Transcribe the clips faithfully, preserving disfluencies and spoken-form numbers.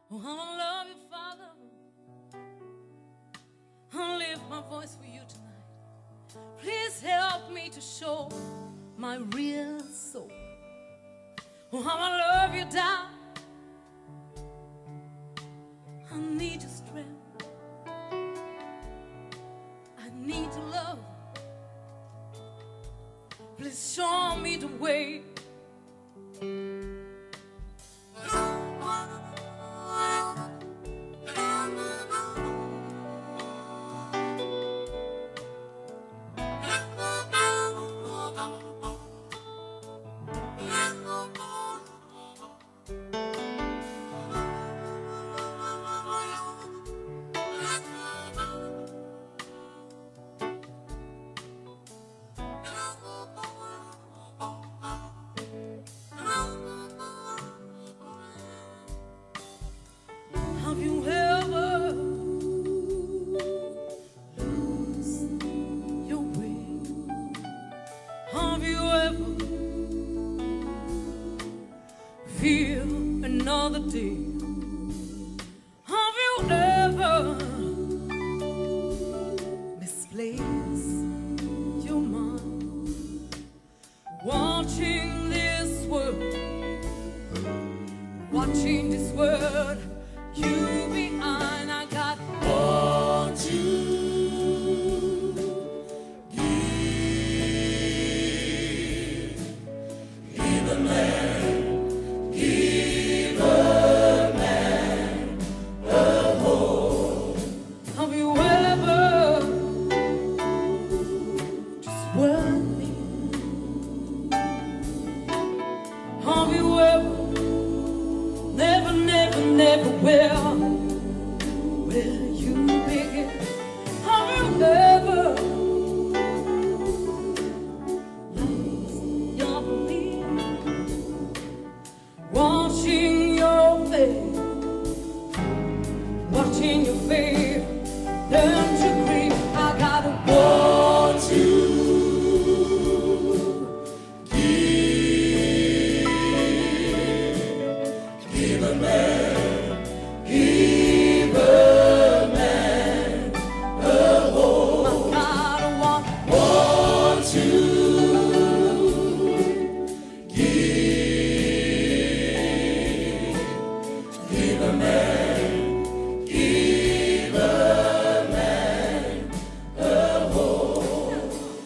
Oh, how I love you, Father. I'll lift my voice for you tonight. Please help me to show my real soul. Oh, how I love you, down. I need your strength. I need your love. Please show me the way. Have you ever lost your way? Have you ever feel another day? Have you ever misplaced your mind? Watching this world, watching this world. You behind, I got more to give. Give a man, give a man a home. Have you ever just world me? Have you ever never, never, never will. Will you begin? Have you ever lost your belief? Watching your face, watching your face turn to grief. I got a war to give a man, give a man a home. I gotta want, want to give, give a man, give a man a home.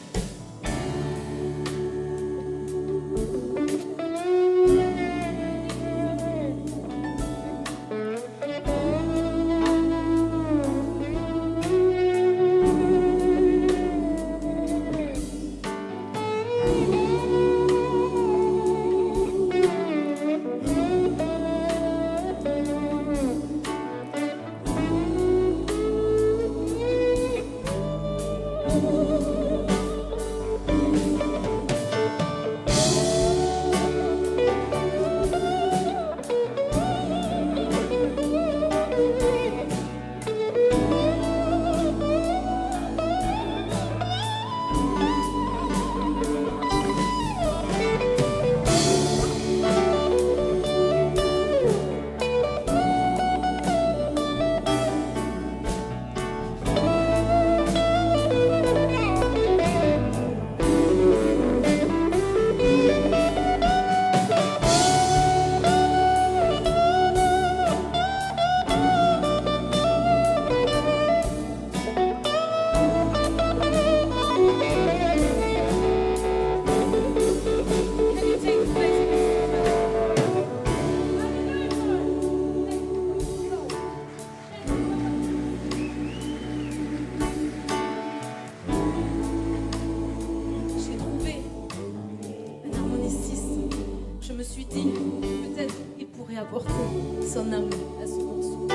Je me suis dit, peut-être il pourrait apporter son amour à ce morceau.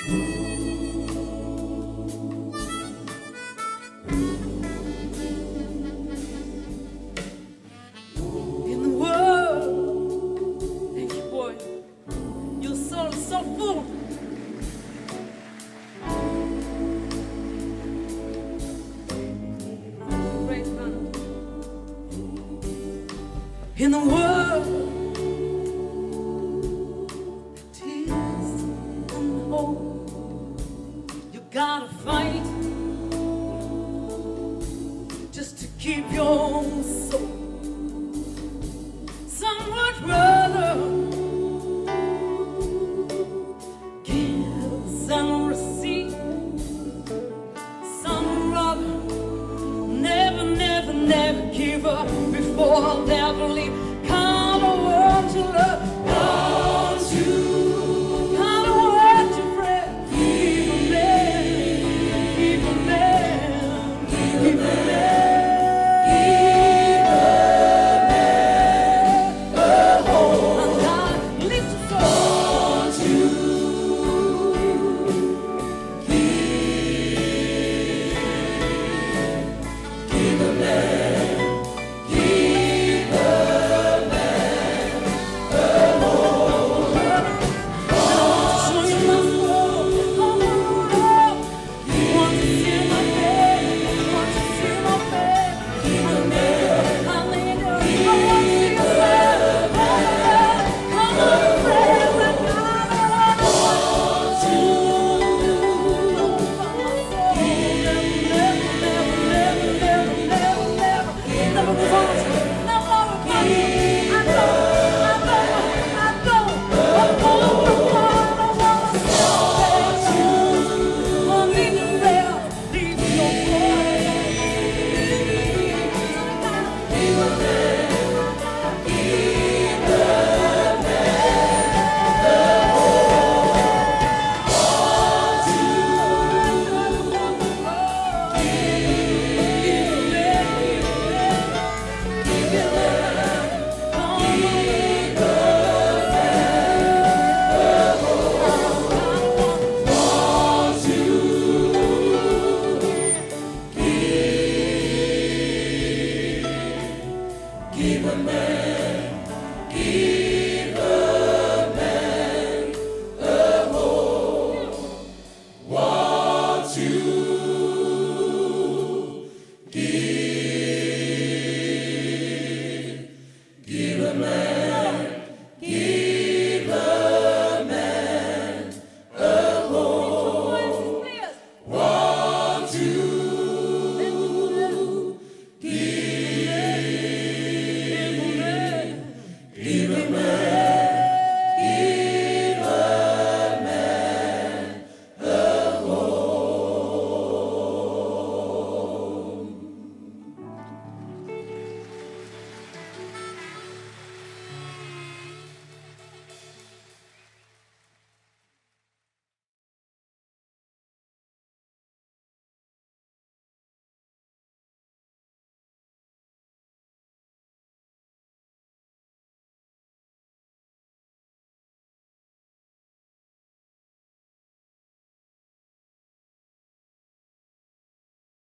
In the world, thank you, boy. Your soul is so full. Great man. In the world, tears and hope, you gotta fight just to keep your soul. Some would rather give and receive. Some would rather never, never, never give up before they believe.